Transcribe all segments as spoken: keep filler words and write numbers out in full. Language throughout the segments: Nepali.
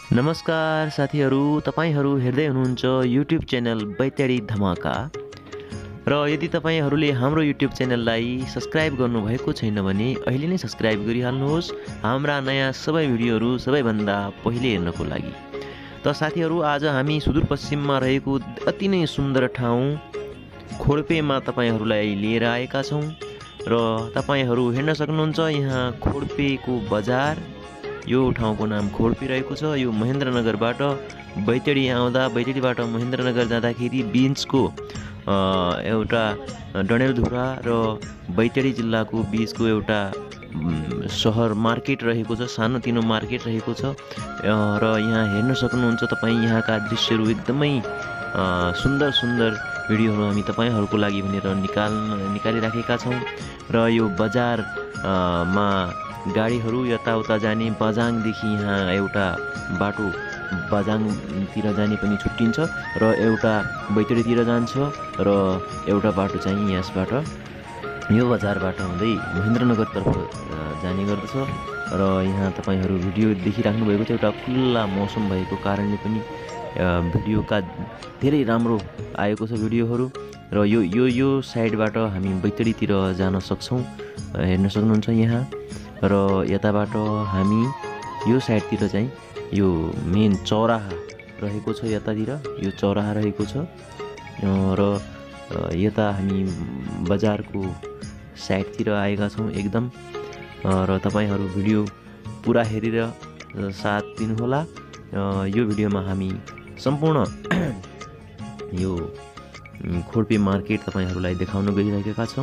नमस्कार साथीहरू, तपाईहरू हेर्दै हुनुहुन्छ युट्युब च्यानल बैतडी धमाका। र यदि तपाईहरूले हाम्रो युट्युब च्यानललाई सब्स्क्राइब गर्नुभएको छैन भने अहिले नै सब्स्क्राइब गरिहाल्नुहोस् हाम्रा नयाँ सबै भिडियोहरू सबैभन्दा पहिले हेर्नको लागि। त साथीहरू, आज हामी सुदूरपश्चिममा रहेको अति नै सुन्दर ठाउँ खोडपेमा तपाईहरूलाई लिएर आएका छौँ। र तपाईहरू हेर्न सक्नुहुन्छ यहाँ खोडपेको बजार। यो ठाउँको नाम खोडपे रहेको छ। यो महेन्द्रनगरबाट बैतडी आउँदा बैतडीबाट महेन्द्रनगर जाँदाखेरि बिचको एउटा डडेलधुरा र बैतडी जिल्लाको बिचको एउटा सहर मार्केट रहेको छ, सानोतिनो मार्केट रहेको छ। र यहाँ हेर्न सक्नुहुन्छ तपाईँ, यहाँका दृश्यहरू एकदमै सुन्दर सुन्दर भिडियोहरू हामी तपाईहरूको लागि भनेर निकाल्न निकालिराखेका छौँ। र यो बजारमा गाडीहरू यताउता जाने, बझाङदेखि यहाँ एउटा बाटो बझाङतिर जाने पनि छुट्टिन्छ र एउटा बैतडीतिर जान्छ र एउटा बाटो चाहिँ यसबाट यो बजारबाट हुँदै महेन्द्रनगरतर्फ जाने गर्दछ। र यहाँ तपाईहरू भिडियो देखिराख्नु भएको छ। एउटा खुल्ला मौसम भएको कारणले पनि भिडियोका धेरै राम्रो आएको छ भिडियोहरू। र यो यो यो साइडबाट हामी बैतडीतिर जान सक्छौँ, हेर्न सक्नुहुन्छ यहाँ। र यताबाट हामी यो साइडतिर चाहिँ यो मेन चौराहा रहेको छ, यतातिर यो चौराहा रहेको छ। र यता हामी बजारको साइडतिर आएका छौँ एकदम। र तपाईहरू भिडियो पुरा हेरेर साथ दिनुहोला। यो भिडियोमा हामी सम्पूर्ण यो खोडपे मार्केट तपाईहरूलाई देखाउन गइरहेका छौँ।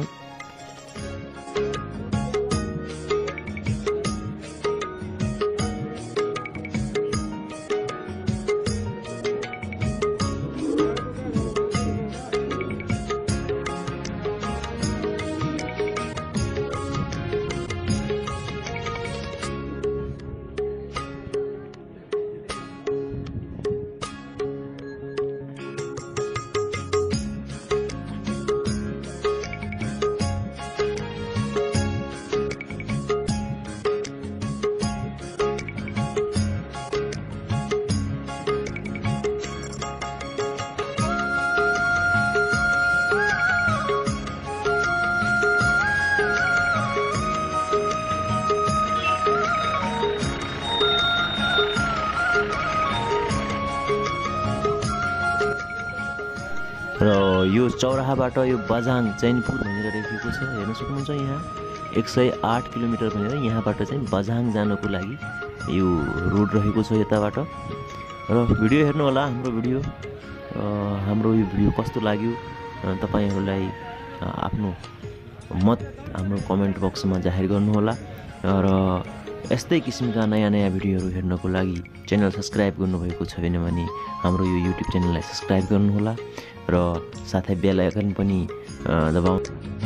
र यो चौराहाबाट यो बझाङ चैनपुर भनेर लेखेको छ, हेर्न सक्नुहुन्छ। यहाँ एक सय आठ किलोमिटर भनेर यहाँबाट चाहिँ बझाङ जानको लागि यो रोड रहेको छ यताबाट। र भिडियो हेर्नु होला हाम्रो भिडियो। हाम्रो यो भिडियो कस्तो लाग्यो तपाईहरूलाई आफ्नो मत हाम्रो कमेन्ट बक्समा जाहेर गर्नुहोला। र यस्तै किसिमका नयाँ नयाँ भिडियोहरू हेर्नको लागि च्यानल सब्स्क्राइब गर्नुभएको छ भने हाम्रो यो युट्युब च्यानललाई सब्स्क्राइब गर्नुहोला। र साथै बेल आइकन पनि दबाउनु।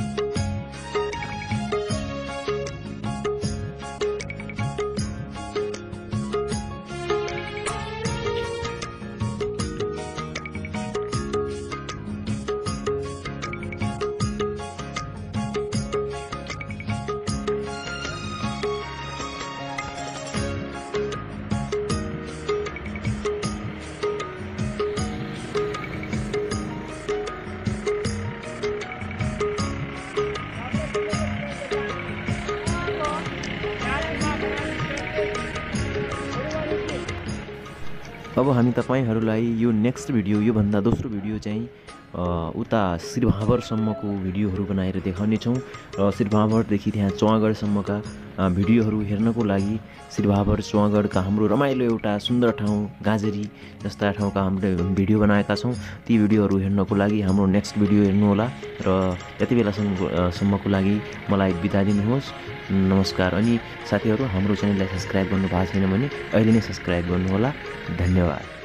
अब हामी तपाईहरूलाई यो नेक्स्ट भिडियो, योभन्दा दोस्रो भिडियो चाहिँ उता श्रीभावरसम्मको भिडियोहरू बनाएर देखाउनेछौँ। र श्रीभावरदेखि त्यहाँ चुवागढसम्मका भिडियोहरू हेर्नको लागि श्रीभावर चुवागढका हाम्रो रमाइलो एउटा सुन्दर ठाउँ गाजरी जस्ता ठाउँका हामीले भिडियो बनाएका छौँ। ती भिडियोहरू हेर्नको लागि हाम्रो नेक्स्ट भिडियो हेर्नुहोला। र यति बेलासम्मको लागि मलाई बिदा दिनुहोस्। नमस्कार। अनि साथीहरू, हाम्रो च्यानललाई सब्स्क्राइब गर्नु भएको छैन भने अहिले नै सब्स्क्राइब गर्नुहोला। धन्यवाद।